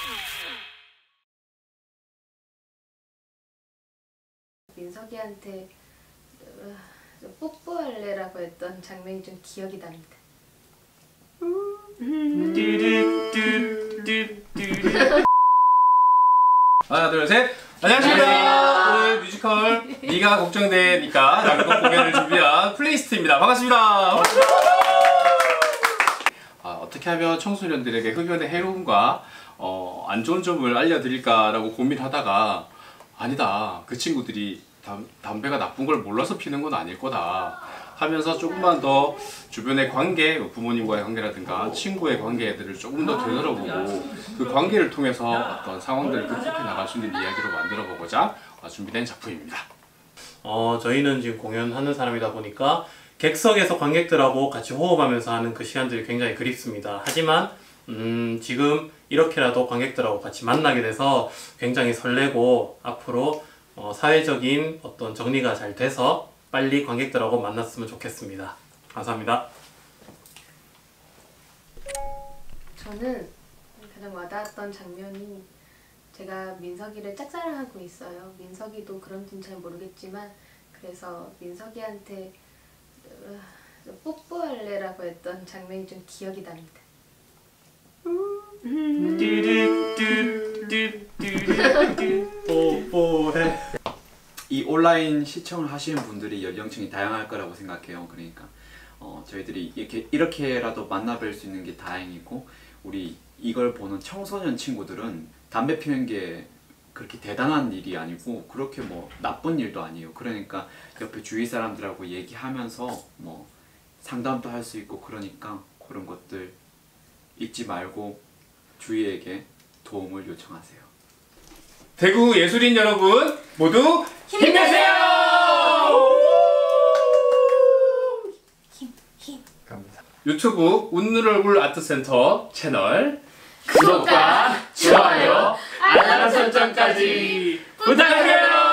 민석이한테 뽀뽀할래라고 했던 장면이 좀 기억이 납니다. 하나 둘 셋. 안녕하십니까. 오늘 뮤지컬 네가 걱정되니까 라고 공연을 준비한 플레이스트입니다. 반갑습니다. 어떻게 하면 청소년들에게 흡연의 해로움과 안 좋은 점을 알려드릴까라고 고민하다가 아니다, 그 친구들이 담배가 나쁜 걸 몰라서 피는 건 아닐 거다 하면서 조금만 더 주변의 관계, 부모님과의 관계라든가 친구의 관계들을 조금 더 되돌아보고 그 관계를 통해서 어떤 상황들을 극복해 나갈 수 있는 이야기로 만들어 보고자 준비된 작품입니다. 저희는 지금 공연하는 사람이다 보니까 객석에서 관객들하고 같이 호흡하면서 하는 그 시간들이 굉장히 그립습니다. 하지만 지금 이렇게라도 관객들하고 같이 만나게 돼서 굉장히 설레고 앞으로 사회적인 어떤 정리가 잘 돼서 빨리 관객들하고 만났으면 좋겠습니다. 감사합니다. 저는 가장 와닿았던 장면이 제가 민석이를 짝사랑하고 있어요. 민석이도 그런지는 잘 모르겠지만 그래서 민석이한테 뽀뽀할래라고 했던 장면이 좀 기억이 납니다. 뽀뽀해. 이 온라인 시청을 하시는 분들이 연령층이 다양할 거라고 생각해요. 그러니까 저희들이 이렇게라도 만나뵐 수 있는 게 다행이고, 우리 이걸 보는 청소년 친구들은 담배 피우는 게 그렇게 대단한 일이 아니고 그렇게 뭐 나쁜 일도 아니에요. 그러니까 옆에 주위 사람들하고 얘기하면서 뭐 상담도 할 수 있고, 그러니까 그런 것들 잊지 말고 주위에게 도움을 요청하세요. 대구 예술인 여러분 모두 힘내세요! 힘. 감사합니다. 유튜브 웃는 얼굴 아트센터 채널 구독과 좋아요, 알람 설정까지 부탁드려요!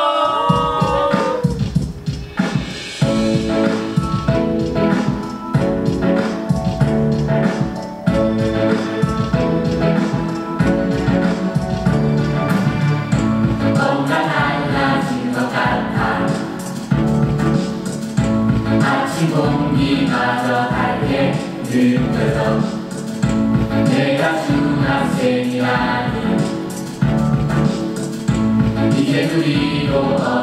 공기마저 달게 느껴져 내가 중학생이 아닌 이제 우리도